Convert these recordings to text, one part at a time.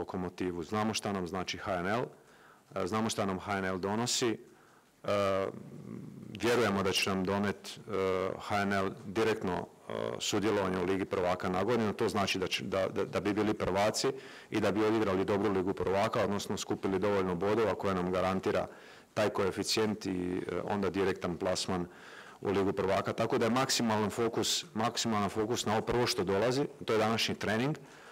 Lokomotivu. Znamo šta nam znači HNL, znamo šta nam HNL donosi, vjerujemo da će nam doneti HNL direktno sudjelovanje u Ligi prvaka na godinu. To znači da bi bili prvaci i da bi odigrali dobru Ligu prvaka, odnosno skupili dovoljno bodova koje nam garantira taj koeficijent i onda direktan plasman u Ligu prvaka. Tako da je maksimalan fokus na ovo prvo što dolazi, to je današnji trening,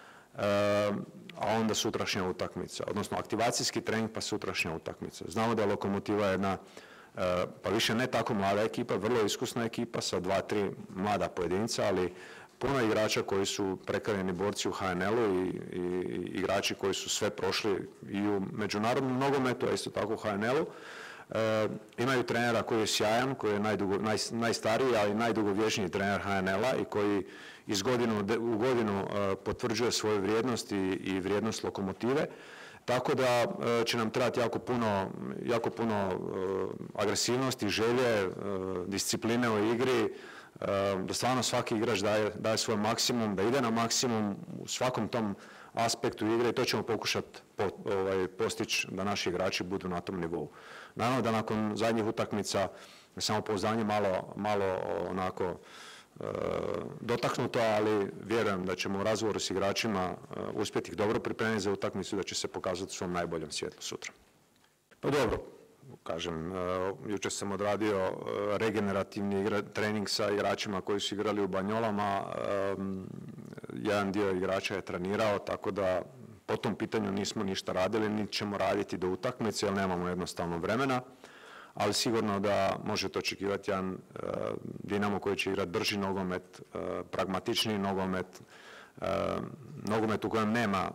a onda sutrašnja utakmica, odnosno aktivacijski trening pa sutrašnja utakmica. Znamo da je Lokomotiva jedna, pa više ne tako mlada ekipa, vrlo iskusna ekipa sa 2-3 mlada pojedinca, ali puno igrača koji su prekareni borci u HNL-u i igrači koji su sve prošli i u međunarodnom nogometu, a isto tako u HNL-u. Imaju trenera koji je sjajan, koji je najstariji, ali najdugovječniji trener HNL-a i koji iz godine u godinu potvrđuje svoju vrijednost i vrijednost Lokomotive. Tako da će nam trebati jako puno agresivnosti, želje, discipline u igri, da stvarno svaki igrač daje svoj maksimum, da ide na maksimum u svakom tom aspektu igre i to ćemo pokušati postići da naši igrači budu na tom nivou. Naravno da nakon zadnjih utakmica samopouzdanje malo onako dotaknuto, ali vjerujem da ćemo u razgovoru s igračima uspjeti ih dobro pripremiti za utakmicu i da će se pokazati u svom najboljem svjetlu sutra. Pa dobro, kažem, jučer sam odradio regenerativni trening sa igračima koji su igrali u Banjolama. Jedan dio igrača je trenirao, tako da po tom pitanju nismo ništa radili, niti ćemo raditi do utakmice jer nemamo jednostavno vremena. Ali sigurno da možete očekivati jedan Dinamo koji će igrati brži nogomet, pragmatičniji nogomet, nogomet u kojem nema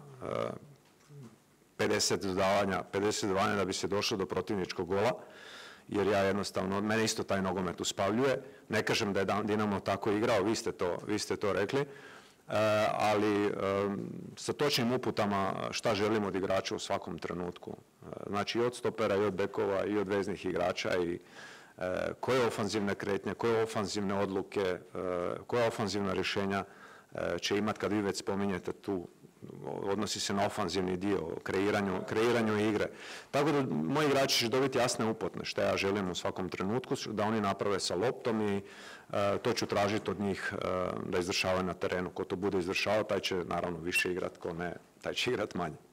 50 dodavanja da bi se došlo do protivničkog gola, jer ja jednostavno, mene isto taj nogomet uspavljuje. Ne kažem da je Dinamo tako igrao, vi ste to rekli, ali sa točnim uputama šta želimo od igrača u svakom trenutku. Znači i od stopera, i od bekova, i od veznih igrača i koje ofanzivne kretnje, koje ofanzivne odluke, koja ofanzivna rješenja će imati kad vi već spominjete tu, odnosi se na ofanzivni dio, kreiranju igre. Tako da moji igrači će dobiti jasne upute što ja želim u svakom trenutku, da oni naprave sa loptom i to ću tražiti od njih da izvršavaju na terenu. Ko to bude izvršavao, taj će naravno više igrati, ko ne, taj će igrati manje.